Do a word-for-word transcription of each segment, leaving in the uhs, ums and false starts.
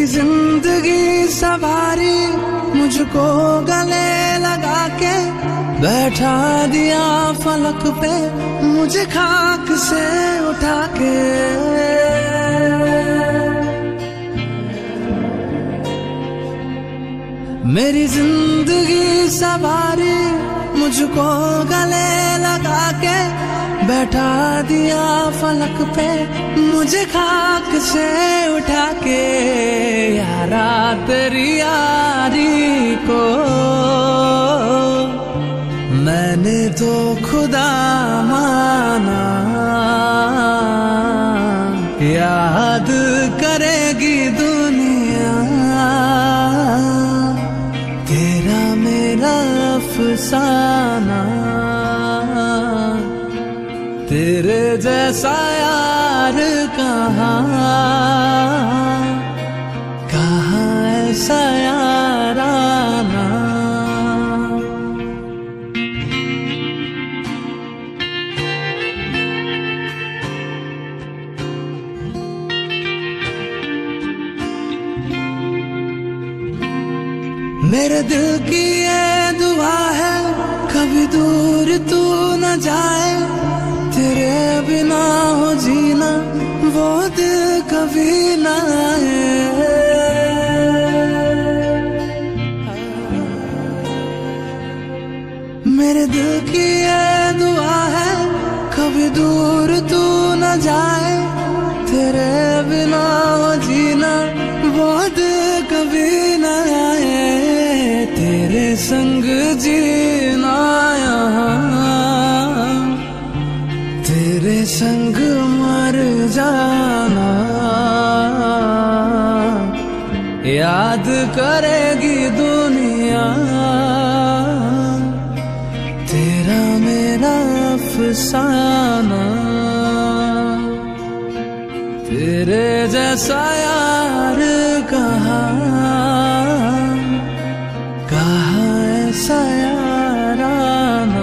जिंदगी सवारी मुझको गले लगा के बैठा दिया फलक पे मुझे खाक से उठा के। मेरी जिंदगी सवारी मुझको गले लगा के बैठा दिया फलक पे मुझे खाक से उठा के। यारा तेरी यारी को मैंने तो खुदा माना, याद करेगी दुनिया तेरा मेरा अफसाना। तेरे जैसा यार कहाँ कहाँ ऐसा याराना। मेरे दिल की ये दुआ है कभी दूर तू न जाए, तेरे बिना हो जीना वो दिल कभी न आए। मेरे दिल की ये दुआ है कभी दूर तू न जाए, तेरे बिना हो जीना वो दिल कभी न आए। तेरे संग जीना यहाँ तेरे संग मर जाना, याद करेगी दुनिया तेरा मेरा अफसाना। तेरे जैसा यार कहाँ कहाँ ऐसा याराना।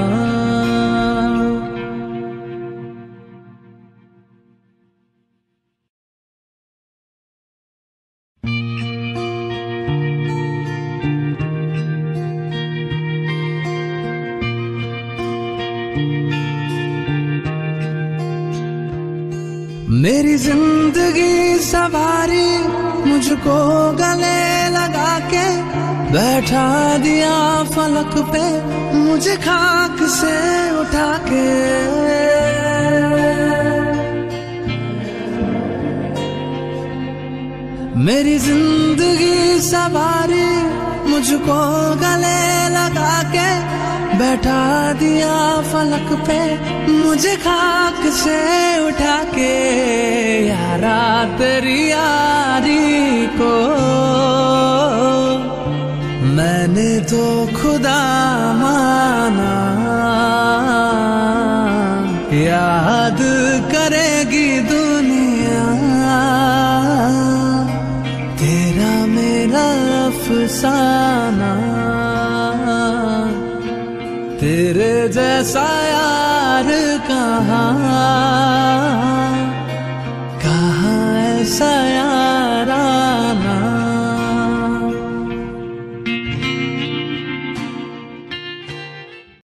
मेरी जिंदगी सवारी मुझको गले लगा के बैठा दिया फलक पे मुझे खाक से उठा के। मेरी जिंदगी सवारी मुझको गले लगा के बैठा दिया फलक पे मुझे खाक से उठा के। यारा तेरी यारी को मैंने तो खुदा माना, याद करेगी दुनिया तेरा मेरा अफसाना। तेरे जैसा यार कहाँ कहाँ ऐसा यार।